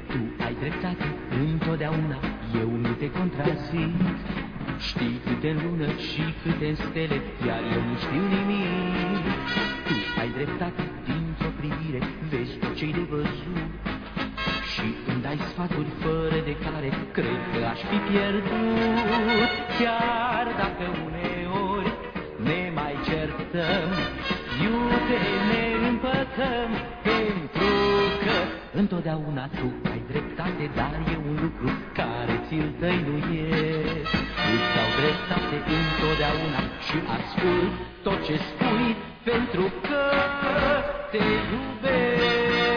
Tu ai dreptate întotdeauna, eu nu te contrazic. Știi câte în lună și câte în stele, iar eu nu știu nimic. Tu ai dreptate, dintr-o privire vezi tot ce-i de văzut și îmi dai sfaturi fără de care cred că aș fi pierdut. Chiar dacă uneori ne mai certăm, iute ne împăcăm, pentru că întotdeauna tu ai dreptate, dar e un lucru care ți-l tăinuiesc. Îți dau dreptate întotdeauna și ascult tot ce spui, pentru că te iubesc.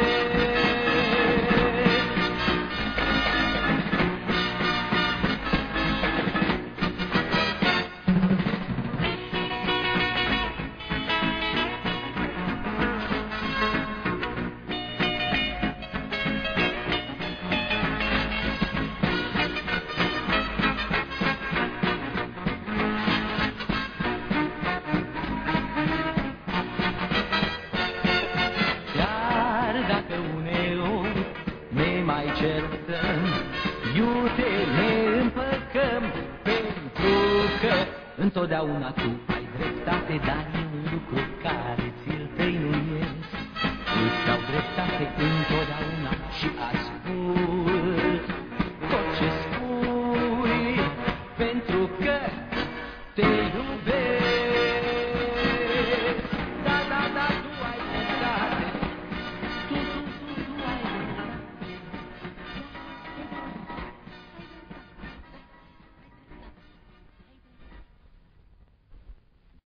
Întotdeauna tu ai dreptate, dar e un lucru care ți-l tăinuiesc. Îți dau dreptate întotdeauna și ascult